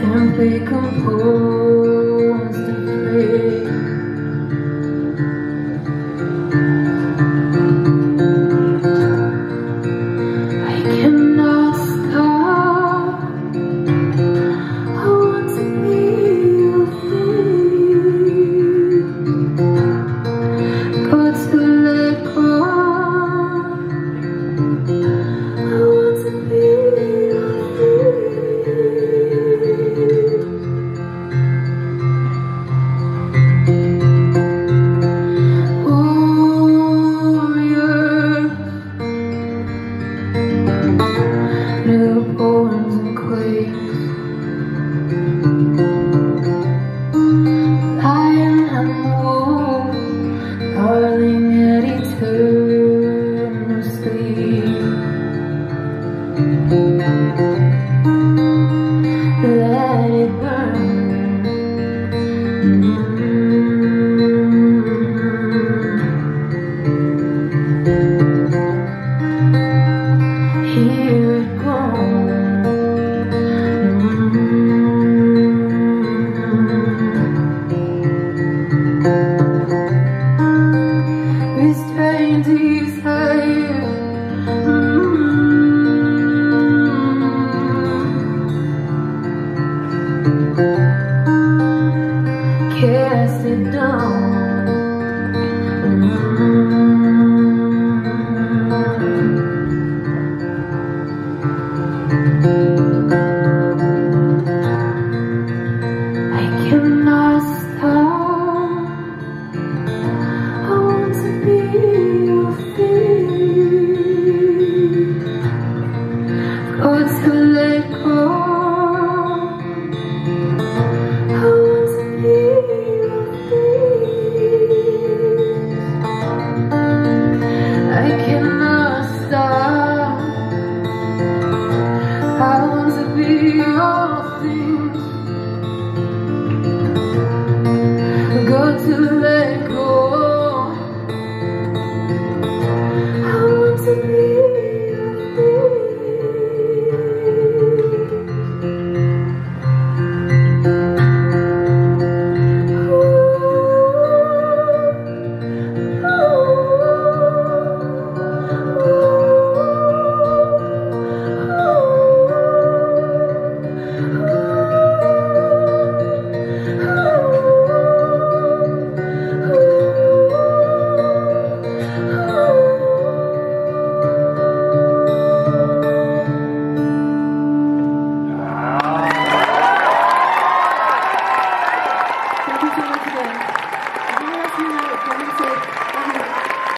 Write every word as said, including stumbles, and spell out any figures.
can't be composed and free. I cannot stop. I want to be your free. Got to let go. I want to be your free. Newborns and queens, lion and wolf, gnarling at eternal sleep. Let it burn. Mm-hmm. Hear it groan. Restrained desire. Cast it down.